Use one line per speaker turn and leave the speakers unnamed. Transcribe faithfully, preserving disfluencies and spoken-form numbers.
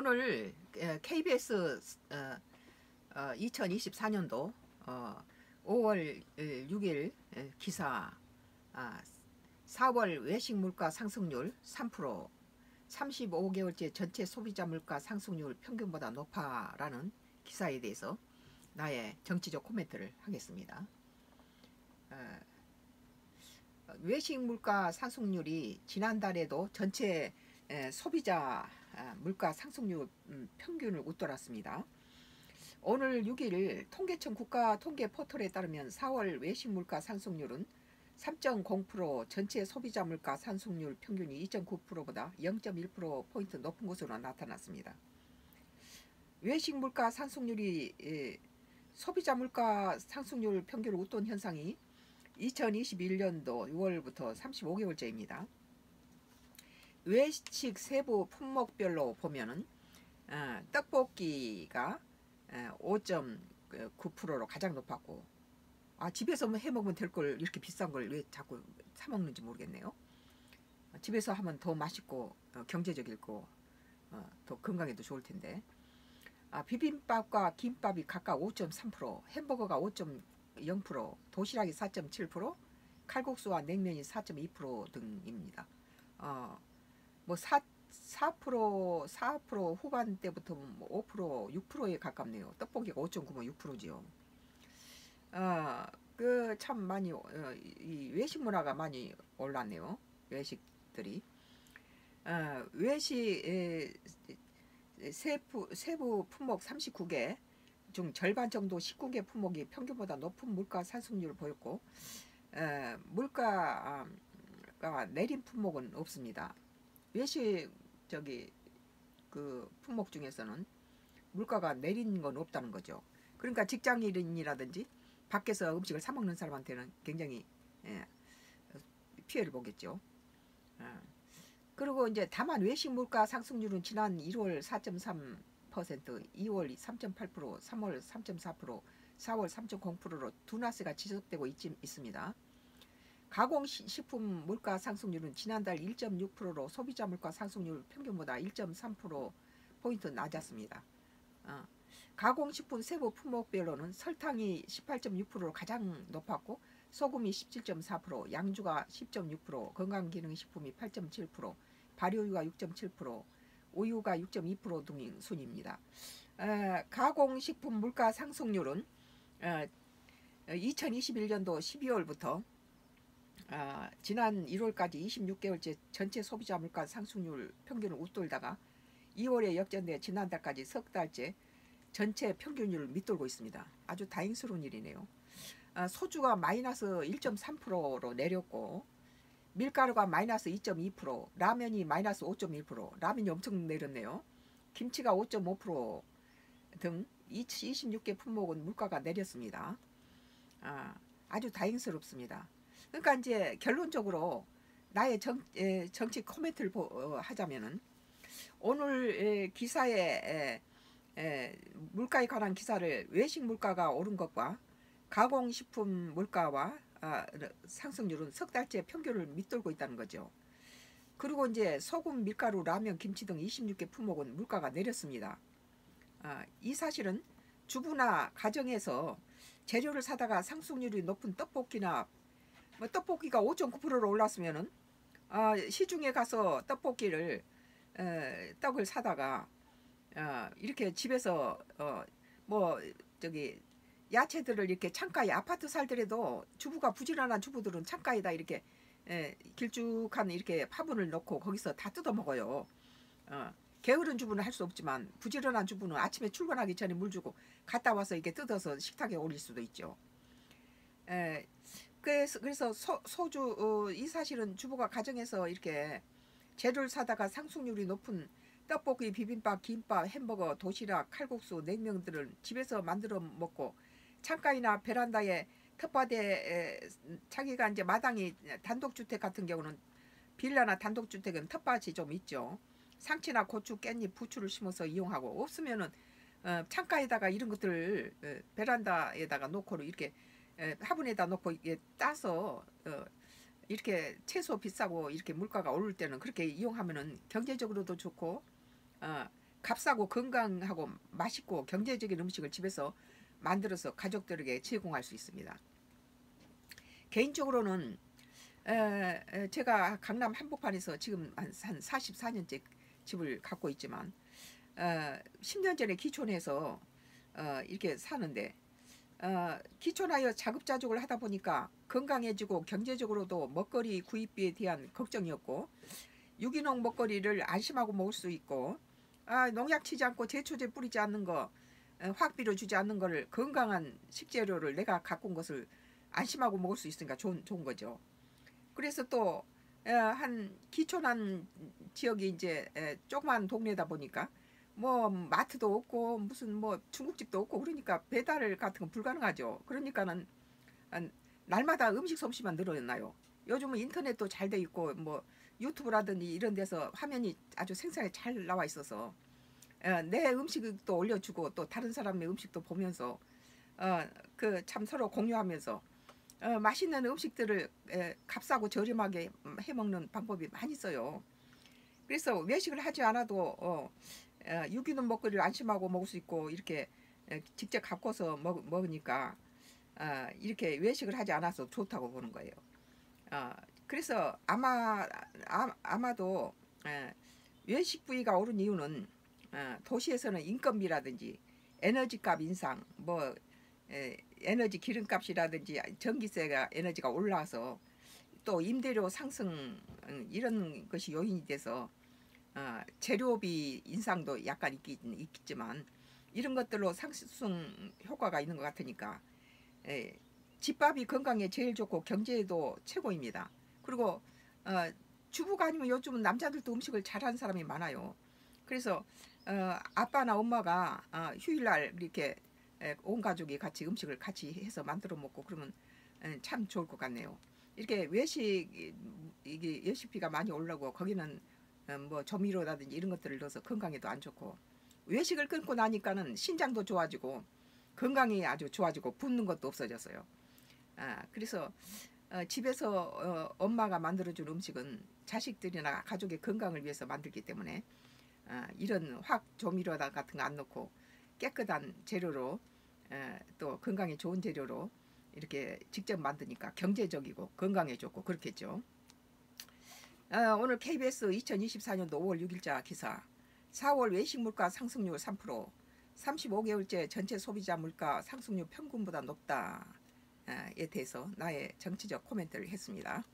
오늘 케이비에스 어, 어, 이천이십사 년도 어, 오월 육일 기사 아, 사월 외식 물가 상승률 삼 퍼센트 삼십오 개월째 전체 소비자 물가 상승률 평균보다 높아라는 기사에 대해서 나의 정치적 코멘트를 하겠습니다. 어, 외식 물가 상승률이 지난달에도 전체 에, 소비자 아, 물가 상승률 음, 평균을 웃돌았습니다. 오늘 육일 통계청 국가 통계 포털에 따르면 사월 외식 물가 상승률은 삼 점 공 퍼센트, 전체 소비자 물가 상승률 평균이 이 점 구 퍼센트보다 영 점 일 퍼센트포인트 높은 것으로 나타났습니다. 외식 물가 상승률이 에, 소비자 물가 상승률 평균을 웃돈 현상이 이천이십일 년도 유월부터 삼십오 개월째입니다. 외식 세부 품목별로 보면은 어, 떡볶이가 어, 오 점 구 퍼센트로 가장 높았고, 아 집에서 해 먹으면 될 걸 이렇게 비싼 걸 왜 자꾸 사 먹는지 모르겠네요. 집에서 하면 더 맛있고 어, 경제적이고 어, 더 건강에도 좋을 텐데. 아, 비빔밥과 김밥이 각각 오 점 삼 퍼센트, 햄버거가 오 점 영 퍼센트, 도시락이 사 점 칠 퍼센트, 칼국수와 냉면이 사 점 이 퍼센트 등입니다. 어, 뭐 사, 사 퍼센트, 사 퍼센트 후반대부터 뭐 오 퍼센트, 육 퍼센트에 가깝네요. 떡볶이가 오 점 구면 육 퍼센트지요. 어, 그 참 많이 어, 이 외식 문화가 많이 올랐네요. 외식들이. 어, 외식 에, 세부, 세부 품목 삼십구 개 중 절반 정도 십구 개 품목이 평균보다 높은 물가 상승률을 보였고, 에, 물가가 내린 품목은 없습니다. 외식 저기 그 품목 중에서는 물가가 내린 건 없다는 거죠. 그러니까 직장인이라든지 밖에서 음식을 사 먹는 사람한테는 굉장히 예, 피해를 보겠죠. 예. 그리고 이제 다만 외식 물가 상승률은 지난 일월 사 점 삼 퍼센트, 이월 삼 점 팔 퍼센트, 삼월 삼 점 사 퍼센트, 사월 삼 점 공 퍼센트로 둔화세가 지속되고 있, 있습니다. 가공식품 물가 상승률은 지난달 일 점 육 퍼센트로 소비자 물가 상승률 평균보다 일 점 삼 퍼센트포인트 낮았습니다. 어. 가공식품 세부 품목별로는 설탕이 십팔 점 육 퍼센트로 가장 높았고, 소금이 십칠 점 사 퍼센트, 양주가 십 점 육 퍼센트, 건강기능식품이 팔 점 칠 퍼센트, 발효유가 육 점 칠 퍼센트, 우유가 육 점 이 퍼센트 등의 순입니다. 어, 가공식품 물가 상승률은 어, 이천이십일 년도 십이월부터 어, 지난 일월까지 이십육 개월째 전체 소비자 물가 상승률 평균을 웃돌다가 이월에 역전돼 지난달까지 석 달째 전체 평균율을 밑돌고 있습니다. 아주 다행스러운 일이네요. 어, 소주가 마이너스 일 점 삼 퍼센트로 내렸고, 밀가루가 마이너스 이 점 이 퍼센트, 라면이 마이너스 오 점 일 퍼센트, 라면이 엄청 내렸네요. 김치가 오 점 오 퍼센트 등 이십육 개 품목은 물가가 내렸습니다. 아, 아주 다행스럽습니다. 그러니까 이제 결론적으로 나의 정, 에, 정치 코멘트를 보, 어, 하자면은 오늘 에, 기사에 에, 에, 물가에 관한 기사를 외식 물가가 오른 것과 가공식품 물가와 아, 상승률은 석 달째 평균을 밑돌고 있다는 거죠. 그리고 이제 소금, 밀가루, 라면, 김치 등 이십육 개 품목은 물가가 내렸습니다. 아, 이 사실은 주부나 가정에서 재료를 사다가 상승률이 높은 떡볶이나 뭐 떡볶이가 오 점 구 퍼센트로 올랐으면은 아, 시중에 가서 떡볶이를 에, 떡을 사다가 어, 이렇게 집에서 어, 뭐 저기 야채들을 이렇게 창가에, 아파트 살더라도 주부가 부지런한 주부들은 창가에다 이렇게 에, 길쭉한 이렇게 화분을 넣고 거기서 다 뜯어 먹어요. 어, 게으른 주부는 할 수 없지만 부지런한 주부는 아침에 출근하기 전에 물 주고 갔다 와서 이렇게 뜯어서 식탁에 올릴 수도 있죠. 에, 그래서, 그래서 소, 소주 어, 이 사실은 주부가 가정에서 이렇게 재료를 사다가 상승률이 높은 떡볶이, 비빔밥, 김밥, 햄버거, 도시락, 칼국수, 냉면들을 집에서 만들어 먹고, 창가이나 베란다에 텃밭에 자기가 이제 마당이 단독주택 같은 경우는, 빌라나 단독주택은 텃밭이 좀 있죠. 상치나 고추, 깻잎, 부추를 심어서 이용하고, 없으면은 어, 창가에다가 이런 것들을 어, 베란다에다가 놓고 이렇게 어, 화분에다 놓고 이게 따서 어, 이렇게 채소 비싸고 이렇게 물가가 오를 때는 그렇게 이용하면은 경제적으로도 좋고 어, 값싸고 건강하고 맛있고 경제적인 음식을 집에서 만들어서 가족들에게 제공할 수 있습니다. 개인적으로는 에, 에, 제가 강남 한복판에서 지금 한, 한 사십사 년째 집을 갖고 있지만 어, 십 년 전에 기촌해서 어, 이렇게 사는데 어, 기촌하여 자급자족을 하다 보니까 건강해지고 경제적으로도 먹거리 구입비에 대한 걱정이었고 유기농 먹거리를 안심하고 먹을 수 있고 아, 농약 치지 않고 제초제 뿌리지 않는 거 어, 화학비료 주지 않는 거를 건강한 식재료를 내가 갖고 온 것을 안심하고 먹을 수 있으니까 좋은, 좋은 거죠. 그래서 또 한 기촌한 지역이 이제 에, 조그만 동네다 보니까 뭐 마트도 없고 무슨 뭐 중국집도 없고 그러니까 배달 같은 건 불가능하죠. 그러니까는 한 날마다 음식 솜씨만 늘어나요. 요즘은 인터넷도 잘 돼 있고 뭐 유튜브라든지 이런 데서 화면이 아주 생생하게 잘 나와 있어서 어, 내 음식도 올려주고 또 다른 사람의 음식도 보면서 어, 그 참 서로 공유하면서 어, 맛있는 음식들을 에, 값싸고 저렴하게 해먹는 방법이 많이 있어요. 그래서 외식을 하지 않아도 어, 어, 유기농 먹거리를 안심하고 먹을 수 있고 이렇게 에, 직접 갖고서 먹, 먹으니까 어, 이렇게 외식을 하지 않아서 좋다고 보는 거예요. 어, 그래서 아마 아, 아마도 에, 외식 부위가 오른 이유는 어, 도시에서는 인건비라든지 에너지값 인상, 뭐 에, 에너지 기름값이라든지 전기세가 에너지가 올라서 또 임대료 상승 음, 이런 것이 요인이 돼서 어, 재료비 인상도 약간 있긴 있겠지만 이런 것들로 상승 효과가 있는 것 같으니까 에, 집밥이 건강에 제일 좋고 경제에도 최고입니다. 그리고 어, 주부가 아니면 요즘은 남자들도 음식을 잘하는 사람이 많아요. 그래서 어, 아빠나 엄마가 어, 휴일날 이렇게 에, 온 가족이 같이 음식을 같이 해서 만들어 먹고 그러면 에, 참 좋을 것 같네요. 이렇게 외식 이게 레시피가 많이 올라오고 거기는 어, 뭐 조미료라든지 이런 것들을 넣어서 건강에도 안 좋고 외식을 끊고 나니까는 신장도 좋아지고 건강이 아주 좋아지고 붓는 것도 없어졌어요. 아, 그래서 어, 집에서 어, 엄마가 만들어준 음식은 자식들이나 가족의 건강을 위해서 만들기 때문에 아, 이런 화학 조미료 같은 거 안 넣고 깨끗한 재료로 에, 또 건강에 좋은 재료로 이렇게 직접 만드니까 경제적이고 건강에 좋고 그렇겠죠. 어, 오늘 케이비에스 이천이십사 년도 오월 육 일자 기사 사월 외식 물가 상승률 삼 퍼센트 삼십오 개월째 전체 소비자 물가 상승률 평균보다 높다에 대해서 나의 정치적 코멘트를 했습니다.